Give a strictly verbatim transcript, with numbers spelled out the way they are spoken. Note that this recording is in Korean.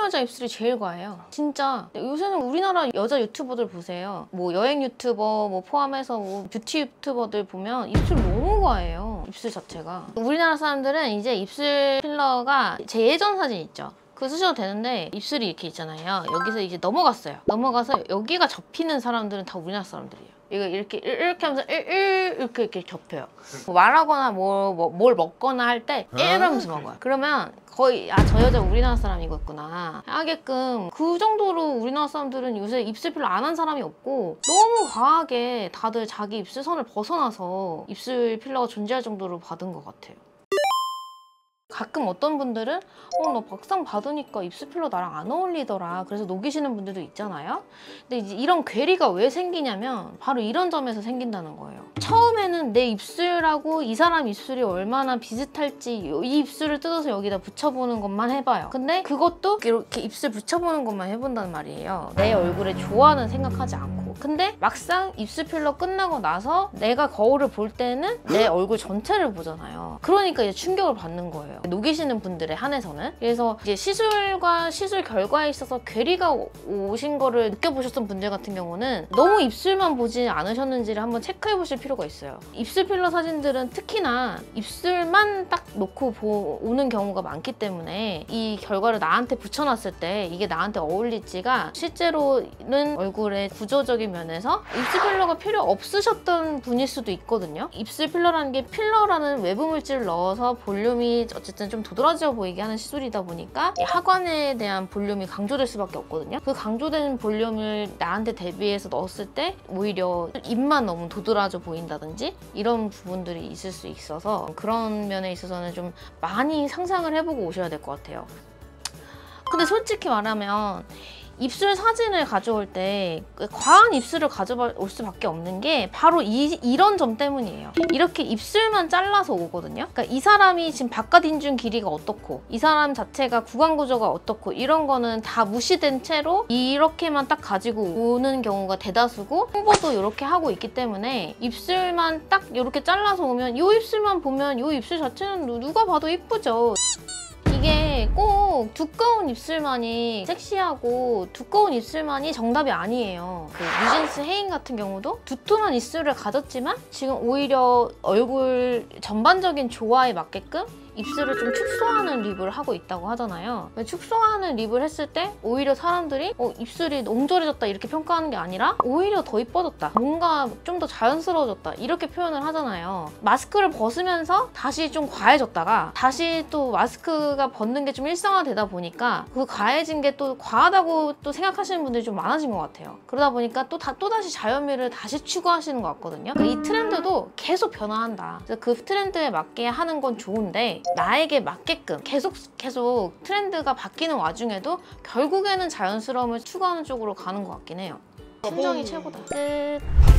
여자 입술이 제일 과해요. 진짜 요새는 우리나라 여자 유튜버들 보세요. 뭐 여행 유튜버 뭐 포함해서 뭐 뷰티 유튜버들 보면 입술 너무 과해요. 입술 자체가. 우리나라 사람들은 이제 입술 필러가 제 예전 사진 있죠. 그거 쓰셔도 되는데 입술이 이렇게 있잖아요. 여기서 이제 넘어갔어요. 넘어가서 여기가 접히는 사람들은 다 우리나라 사람들이에요. 이거 이렇게 이렇게 하면서 이렇게 이렇게 접혀요. 뭐 말하거나 뭐, 뭐, 뭘 먹거나 할 때 이러면서 먹어요. 그러면 거의 아 저 여자 우리나라 사람이겠구나 하게끔 그 정도로 우리나라 사람들은 요새 입술 필러 안 한 사람이 없고 너무 과하게 다들 자기 입술 선을 벗어나서 입술 필러가 존재할 정도로 받은 것 같아요. 가끔 어떤 분들은 어, 너 박상 받으니까 입술 필러 나랑 안 어울리더라. 그래서 녹이시는 분들도 있잖아요. 근데 이제 이런 괴리가 왜 생기냐면 바로 이런 점에서 생긴다는 거예요. 처음에는 내 입술하고 이 사람 입술이 얼마나 비슷할지 이 입술을 뜯어서 여기다 붙여보는 것만 해봐요. 근데 그것도 이렇게 입술 붙여보는 것만 해본다는 말이에요. 내 얼굴에 좋아는 생각하지 않고. 근데 막상 입술 필러 끝나고 나서 내가 거울을 볼 때는 내 얼굴 전체를 보잖아요. 그러니까 이제 충격을 받는 거예요. 녹이시는 분들에 한해서는. 그래서 이제 시술과 시술 결과에 있어서 괴리가 오신 거를 느껴보셨던 분들 같은 경우는 너무 입술만 보지 않으셨는지를 한번 체크해 보실 필요가 있어요. 입술 필러 사진들은 특히나 입술만 딱 놓고 보, 오는 경우가 많기 때문에 이 결과를 나한테 붙여놨을 때 이게 나한테 어울릴지가 실제로는 얼굴의 구조적인 면에서 입술 필러가 필요 없으셨던 분일 수도 있거든요. 입술 필러라는 게 필러라는 외부 물질을 넣어서 볼륨이 어쨌든 좀 도드라져 보이게 하는 시술이다 보니까 하관에 대한 볼륨이 강조될 수밖에 없거든요. 그 강조된 볼륨을 나한테 대비해서 넣었을 때 오히려 입만 너무 도드라져 보인다든지 이런 부분들이 있을 수 있어서 그런 면에 있어서는 좀 많이 상상을 해보고 오셔야 될 것 같아요. 근데 솔직히 말하면 입술 사진을 가져올 때 과한 입술을 가져올 수밖에 없는 게 바로 이, 이런 점 때문이에요. 이렇게 입술만 잘라서 오거든요. 그러니까 이 사람이 지금 바깥 인중 길이가 어떻고 이 사람 자체가 구강 구조가 어떻고 이런 거는 다 무시된 채로 이렇게만 딱 가지고 오는 경우가 대다수고 홍보도 이렇게 하고 있기 때문에 입술만 딱 이렇게 잘라서 오면 이 입술만 보면 이 입술 자체는 누가 봐도 이쁘죠. 이게 꼭 두꺼운 입술만이 섹시하고 두꺼운 입술만이 정답이 아니에요. 그 뉴진스 혜인 같은 경우도 두툼한 입술을 가졌지만 지금 오히려 얼굴 전반적인 조화에 맞게끔 입술을 좀 축소하는 립을 하고 있다고 하잖아요. 축소하는 립을 했을 때 오히려 사람들이 어, 입술이 옹졸해졌다 이렇게 평가하는 게 아니라 오히려 더 이뻐졌다, 뭔가 좀 더 자연스러워졌다 이렇게 표현을 하잖아요. 마스크를 벗으면서 다시 좀 과해졌다가 다시 또 마스크가 벗는 게 좀 일상화되다 보니까 그 과해진 게 또 과하다고 또 생각하시는 분들이 좀 많아진 것 같아요. 그러다 보니까 또 다, 또다시 자연미를 다시 추구하시는 것 같거든요. 이 트렌드도 계속 변화한다. 그래서 그 트렌드에 맞게 하는 건 좋은데 나에게 맞게끔 계속 계속 트렌드가 바뀌는 와중에도 결국에는 자연스러움을 추구하는 쪽으로 가는 것 같긴 해요. 순정이 최고다. 끝.